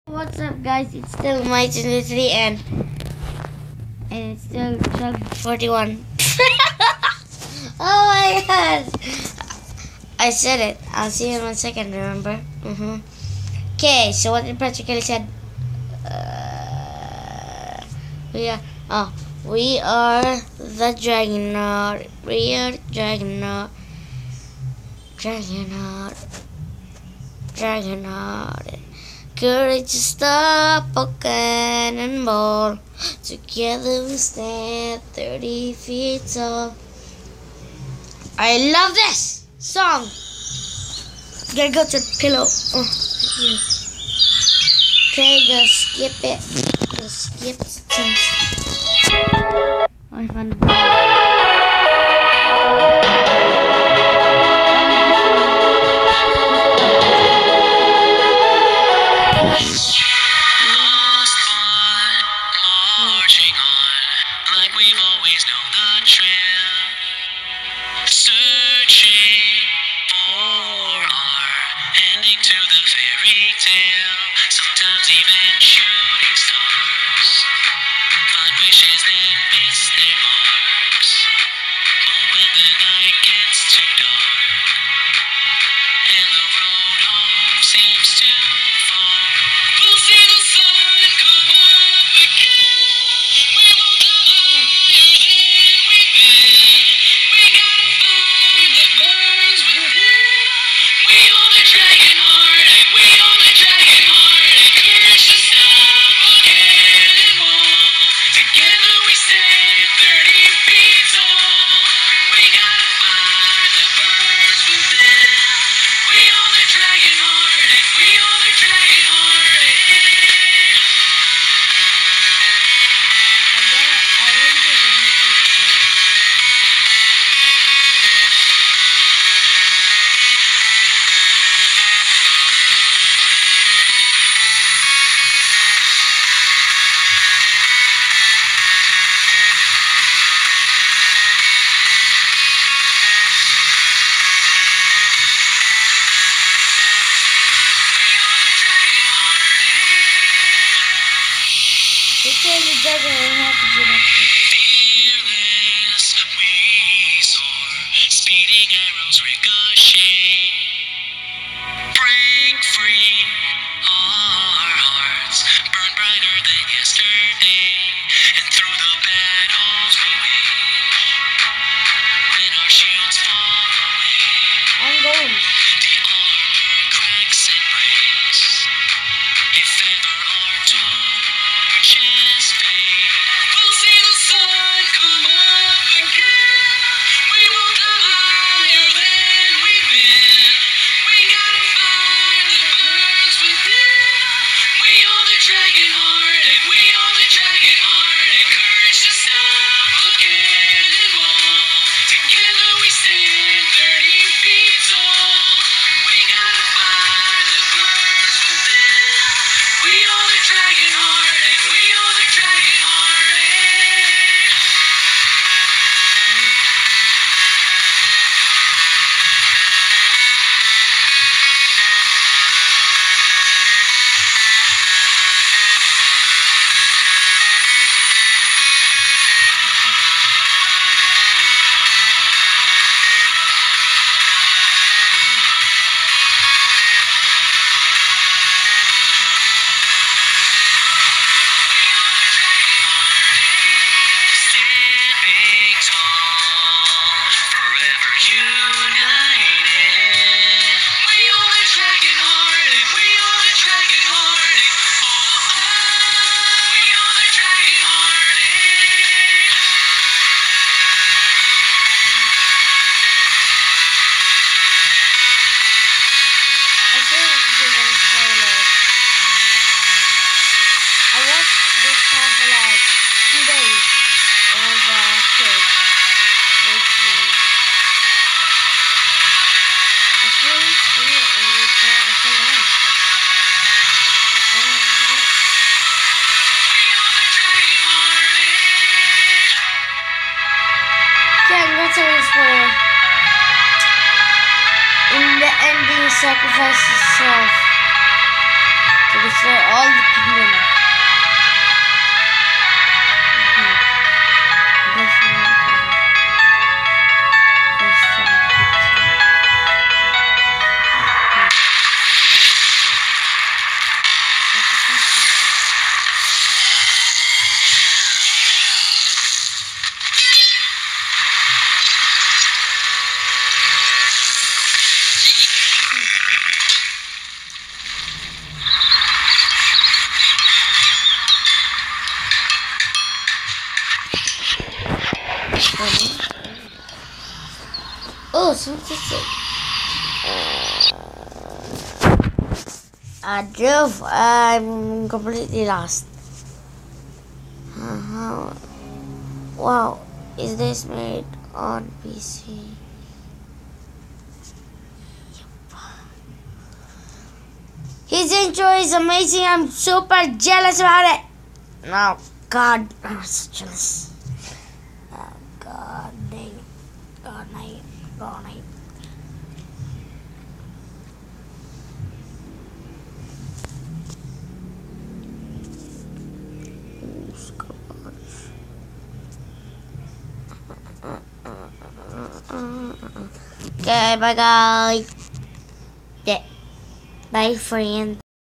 What's up, guys? It's still my 23 and it's still 12:41. Oh my god! I said it. I'll see you in 1 second. Remember? Okay. So what did practically said? We are. Oh, we are the Dragonaut. We are Dragonaut. Dragonaut. Courage to stop a cannonball. Together we stand 30 feet tall. I love this song. Gotta go to the pillow. Oh, yeah. Okay, gonna skip it. Gonna skip things. I found the marching on like we've always known the trail, searching for our ending to the fairy tale. Sometimes even shooting stars find wishes that miss their marks. But when the night gets too dark and the road home seems too far, we'll see the sun come up again. We will go higher than we've been. We gotta find the birds within. We own the dragon heart, and we own the dragon heart, and courage to stop a cannonball. Together we stand 30 feet tall. We gotta find the birds within. We own the dragon heart, and we own the dragon heart. Fearless, we soar, speeding arrows ricochet. Break free, our hearts burn brighter than yesterday. And through the battles we wage, when our shields fall away, I'm going. the armor cracks and breaks. If ever our torches fade, we'll see the sun come up again. We will go higher than we've been. We gotta find the birds within. We own the dragon heart, and we own the dragon heart, and courage to stop a cannonball. Together we stand 30 feet tall. We gotta find the birds within. We own the dragon heart, and we own the dragon heart. Standing tall, forever united. We own the dragon heart, and we own the dragon heart. We own the dragon heart. I think give it a spoiler. I watched this song for like 2 days when I was a kid. I slowly sing it and I fell down. Okay, that's how it's for. In the ending, sacrifice yourself. to destroy all the kingdom. Oh, something. I'm completely lost. Wow, is this made on PC? His intro is amazing. I'm super jealous about it. Oh God, I'm so jealous. Oh God, dang it. God, night. God, night. Okay, bye guys. Yeah. Bye friend.